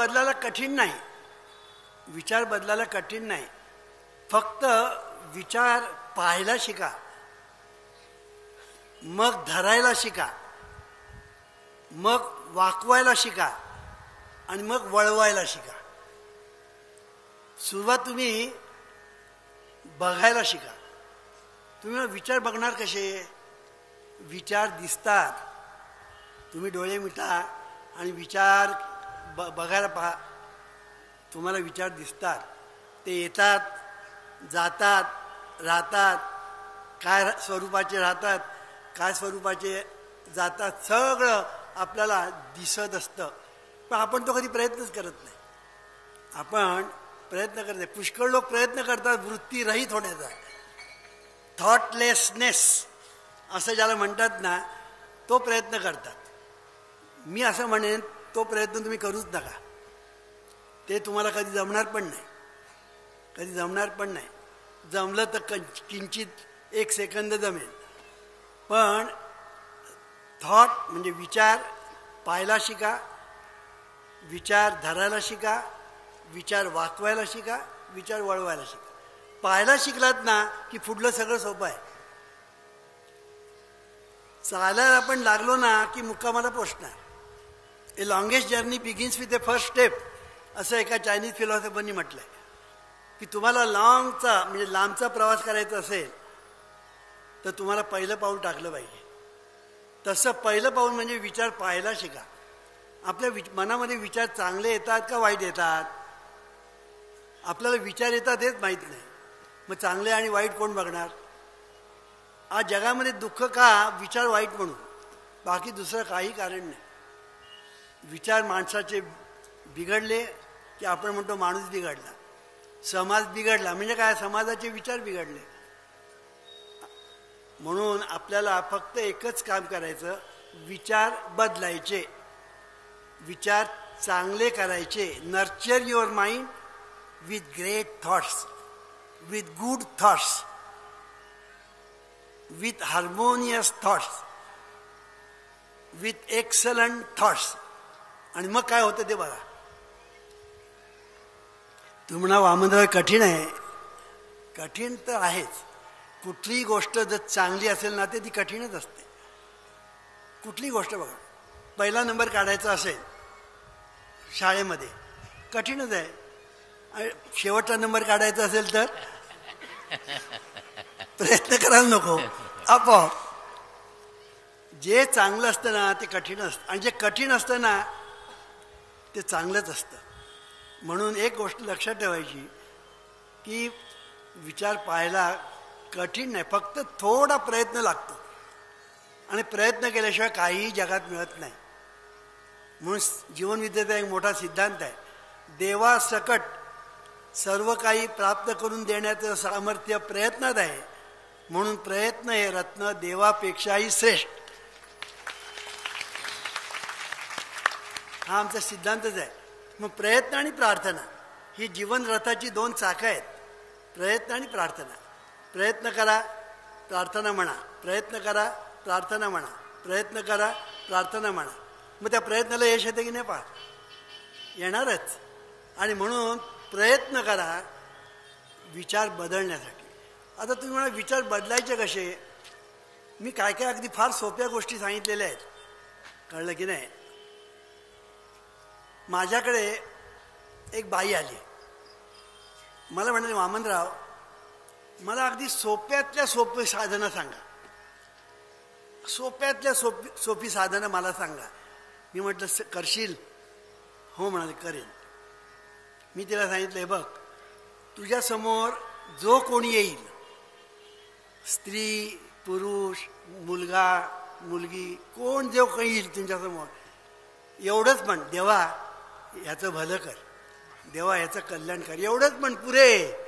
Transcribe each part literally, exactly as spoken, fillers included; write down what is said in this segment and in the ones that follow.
बदलायला कठीण नाही, विचार बदलायला कठीण नाही. फक्त विचार पाहायला शिका, मग धरायला शिका, मग वाकवायला शिका आणि मग वळवायला शिका. सुरुवात तुम्ही बघायला शिका. तुम्ही विचार बघणार कसे? विचार दिसतात. तुम्ही डोळे मिटा आणि विचार ब बघायला पहा. तुम्हाला विचार दिसतात. ते येतात, जातात, राहतात, काय स्वरूपाचे राहतात, काय स्वरूपाचे जातात, सगळं आपल्याला दिसत असतं. पण आपण तो कधी प्रयत्नच करत नाही. आपण प्रयत्न करत नाही. पुष्कळ लोक प्रयत्न करतात वृत्तीरहित होण्याचा, थॉटलेसनेस असं ज्याला म्हणतात ना, तो प्रयत्न करतात. मी असं म्हणेन तो प्रयत्न तुम्ही करूच नका. ते तुम्हाला कधी जमणार पण नाही, कधी जमणार पण नाही. जमलं तर क किंचित एक सेकंद जमेल. पण थॉट म्हणजे विचार पाहायला शिका, विचार धरायला शिका, विचार वाकवायला शिका, विचार वळवायला शिका. पाहायला शिकलात ना की पुढलं सगळं सोपं आहे. चालायला आपण लागलो ना की मुक्कामाला पोचणार. A longest journey begins with a first step असं एका चायनीज फिलॉसॉफरनी म्हटलंय. की तुम्हाला लाँगचा म्हणजे लांबचा प्रवास करायचा असेल तर तुम्हाला पहिलं पाऊल टाकलं पाहिजे. तसं पहिलं पाऊल म्हणजे विचार पाहायला शिका. आपल्या विच मनामध्ये विचार चांगले येतात का वाईट येतात? आपल्याला विचार येतात हेच माहीत नाही. मग चांगले आणि वाईट कोण बघणार? आज जगामध्ये दुःख का? विचार वाईट म्हणून, बाकी दुसरं काही कारण नाही. विचार माणसाचे बिघडले की आपण म्हणतो माणूस बिघडला, समाज बिघडला. म्हणजे काय? समाजाचे विचार बिघडले. म्हणून आपल्याला फक्त एकच काम करायचं, विचार बदलायचे, विचार चांगले करायचे. Nurture your mind with great thoughts, with good thoughts, with harmonious thoughts, with excellent thoughts. आणि मग काय होतं ते बघा. तुम्ही म्हणा वामनराव कठीण आहे. कठीण तर आहेच. कुठलीही गोष्ट जर चांगली असेल ना ते ती कठीणच असते. कुठली गोष्ट बघा, पहिला नंबर काढायचा असेल शाळेमध्ये कठीणच आहे. आणि शेवटचा नंबर काढायचा असेल तर प्रयत्न करायला नको, आपोआप. जे चांगलं असतं ना ते कठीण असतं, आणि जे कठीण असतं ना ते चांगलंच असतं. म्हणून एक गोष्ट लक्षात ठेवायची की विचार पाहायला कठीण नाही, फक्त थोडा प्रयत्न लागतो. आणि प्रयत्न केल्याशिवाय काहीही जगात मिळत नाही. म्हणून जीवनविद्येचा एक मोठा सिद्धांत आहे, देवासकट सर्व काही प्राप्त करून देण्याचं सामर्थ्य प्रयत्नात आहे. म्हणून प्रयत्न हे रत्न देवापेक्षाही श्रेष्ठ. हा आमचा सिद्धांतच आहे. मग प्रयत्न आणि प्रार्थना ही जीवन रथाची दोन चाकं आहेत. प्रयत्न आणि प्रार्थना. प्रयत्न करा, प्रार्थना म्हणा, प्रयत्न करा, प्रार्थना म्हणा, प्रयत्न करा, प्रार्थना म्हणा. मग त्या प्रयत्नाला यश येते की नाही? पहा, येणारच. आणि म्हणून प्रयत्न करा विचार बदलण्यासाठी. आता तुम्ही म्हणा विचार बदलायचे कसे? मी काय काय अगदी फार सोप्या गोष्टी सांगितलेल्या आहेत, कळलं की नाही? माझ्याकडे एक बाई आली, मला म्हणाले वामनराव मला अगदी सोप्यातल्या सोपी साधनं सांगा, सोप्यातल्या सोपी सोपी साधनं मला सांगा. मी म्हटलं करशील? हो म्हणाले, करेन. मी तिला सांगितलं, बघ तुझ्यासमोर जो कोणी येईल, स्त्री पुरुष मुलगा मुलगी कोण जो काही येईल तुमच्यासमोर, एवढंच म्हण, देवा याचं भलं कर, देवा याचं कल्याण कर, एवढंच म्हण, पुरे.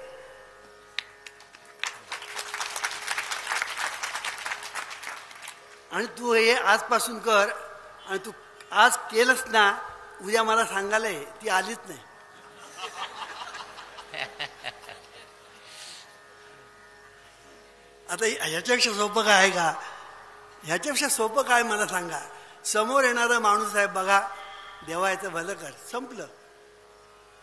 आणि तू हे आजपासून कर. आणि तू आज केलंस ना, उद्या मला सांगायला ये. ती आलीच नाही. आता ह्याच्यापेक्षा सोपं काय आहे का? ह्याच्यापेक्षा सोपं काय मला सांगा? समोर येणारा माणूस आहे, बघा देवा याचं भलं कर, संपलं.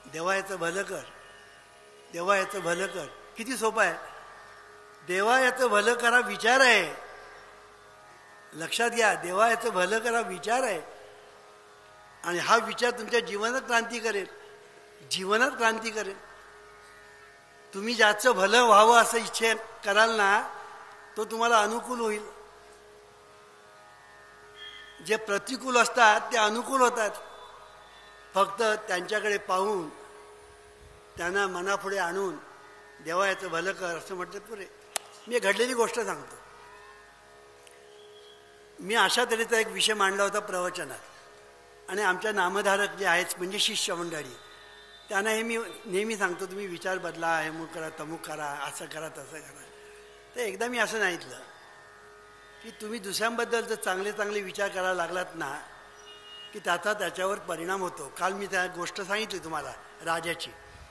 देवा याचं भलं कर, देवा याचं भलं कर. किती सोपं आहे. देवा याचं भलं करा विचार आहे. लक्षात घ्या, देवा याचं भलं करा विचार आहे. आणि हा विचार तुमच्या जीवनात क्रांती करेल, जीवनात क्रांती करेल. तुम्ही ज्याचं भलं व्हावं असं इच्छा कराल ना, तो तुम्हाला अनुकूल होईल. जे प्रतिकूल असतात ते अनुकूल होतात. फक्त त्यांच्याकडे पाहून त्यांना मनापुढे आणून देवा याचं भलं कर असं म्हटलं पुरे. मी घडलेली गोष्ट सांगतो. मी अशा तऱ्हेचा एक विषय मांडला होता प्रवचनात, आणि आमच्या नामधारक जे आहेत म्हणजे शिष्य मंडळी, त्यांना हे मी नेहमी सांगतो, तुम्ही विचार बदला, हे मुक करा, तमुक करा, असं करा, तसं करा. तर एकदा मी असं सांगितलं की तुम्ही दुसऱ्यांबद्दल जर चांगले चांगले विचार करायला लागलात ना, की त्याचा त्याच्यावर परिणाम होतो. काल मी त्या गोष्ट सांगितली तुम्हाला राजाची.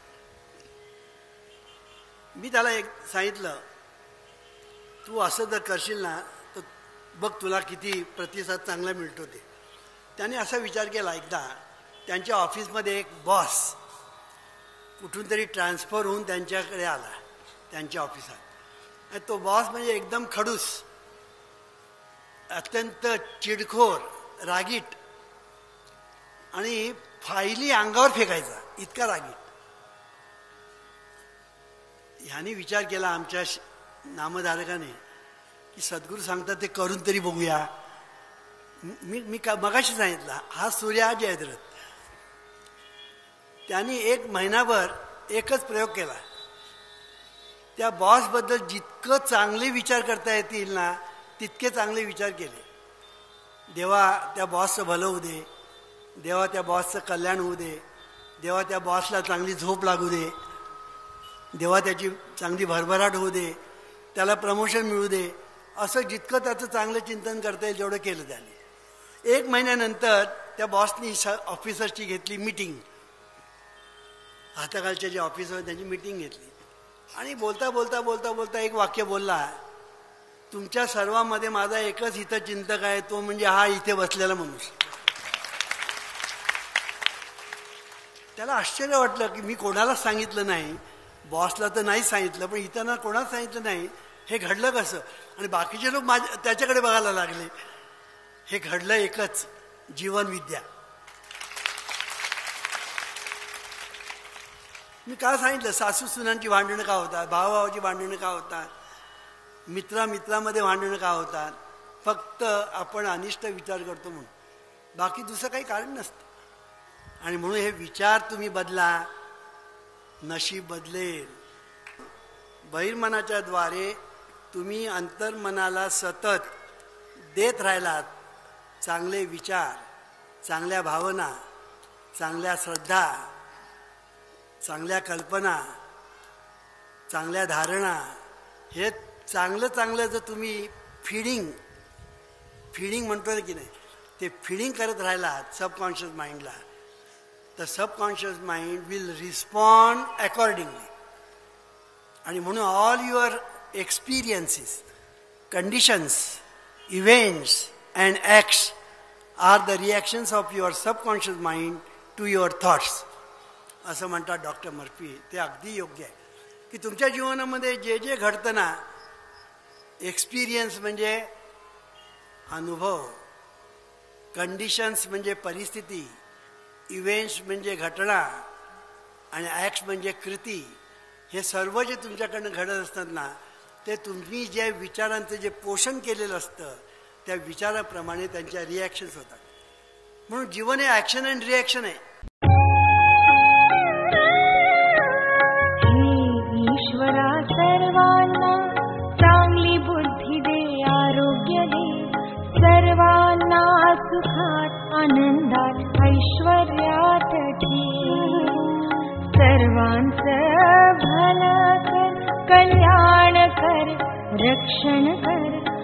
मी त्याला एक सांगितलं, तू असं जर करशील ना तर बघ तुला किती प्रतिसाद चांगला मिळतो ते. त्याने असा विचार केला, एकदा त्यांच्या ऑफिसमध्ये एक बॉस कुठून तरी ट्रान्सफर होऊन त्यांच्याकडे आला त्यांच्या ऑफिसात. आणि तो बॉस म्हणजे एकदम खडूस, अत्यंत चिडखोर, रागीट, आणि फायली अंगावर फेकायचा, इतका रागीट. ह्याने विचार केला आमच्या नामधारकाने की सद्गुरू सांगतात ते करून तरी बघूया. मी मी का मगाशी सांगितलं, हा सूर्य जयद्रथ. त्यांनी एक महिनाभर एकच प्रयोग केला. त्या बॉसबद्दल जितकं चांगले विचार करता येतील ना तितके चांगले विचार केले. देवा त्या बॉसचं भलं होऊ दे, देवा त्या बॉसचं कल्याण होऊ दे, देवा त्या बॉसला चांगली झोप लागू दे, देवा त्याची चांगली भरभराट होऊ दे, त्याला प्रमोशन मिळू दे, असं जितकं त्याचं चांगलं चिंतन करता येईल तेवढं केलं त्याने. एक महिन्यानंतर त्या बॉसनी ऑफिसर्सची घेतली मीटिंग, हाताखालचे जे ऑफिसर त्यांची मीटिंग घेतली, आणि बोलता बोलता बोलता बोलता एक वाक्य बोलला, तुमच्या सर्वांमध्ये माझा एकच हितचिंतक आहे, तो म्हणजे हा इथे बसलेला मनुष्य. त्याला आश्चर्य वाटलं की मी कोणालाच सांगितलं नाही, बॉसला तर नाही सांगितलं, पण इथं कोणाला सांगितलं नाही, हे घडलं कसं. आणि बाकीचे लोक माझ्या त्याच्याकडे बघायला लागले. हे घडलं एकच, जीवनविद्या. मी काय सांगितलं, सासू सुनांची भांडणं का होतात, भावाभावाची भांडणं का होतात, मित्रा मित्रामध्ये भांडणं का होतात, फक्त आपण अनिष्ट विचार करतो म्हणून, बाकी दुसरं काही कारण नसतं. आणि म्हणून हे विचार तुम्ही बदला, नशीब बदलेल. बहिर्मनाच्या द्वारे तुम्ही अंतर्मनाला सतत देत राहिलात चांगले विचार, चांगल्या भावना, चांगल्या श्रद्धा, चांगल्या कल्पना, चांगल्या धारणा, हे चांगलं चांगलं जर तुम्ही फिडिंग फिडिंग म्हणतो की नाही, ते फिडिंग करत राहिलात सबकॉन्शियस माइंडला, तर subconscious mind will respond accordingly. आणि म्हणून all your experiences, conditions, events and acts are the reactions of your subconscious mind to your thoughts, असं म्हणतात डॉक्टर मर्फी. ते अगदी योग्य आहे की तुमच्या जीवनामध्ये जे जे घडतं ना, एक्सपिरियन्स म्हणजे अनुभव, कंडिशन्स म्हणजे परिस्थिती, इव्हेंट्स म्हणजे घटना, आणि ॲक्ट्स म्हणजे कृती, हे सर्व जे तुमच्याकडनं घडत असतात ना, ते तुम्ही ज्या विचारांचं जे पोषण केलेलं असतं त्या विचाराप्रमाणे त्यांच्या रिॲक्शन्स होतात. म्हणून जीवन हे ॲक्शन अँड रिॲक्शन आहे. ईश्वरा सर्वांना चांगली बुद्धी दे, आरोग्य दे, सर्वांना सुखात आनंदात ऐश्वर्यात ठेव, सर्वांचं भलं कर, कल्याण कर, रक्षण कर,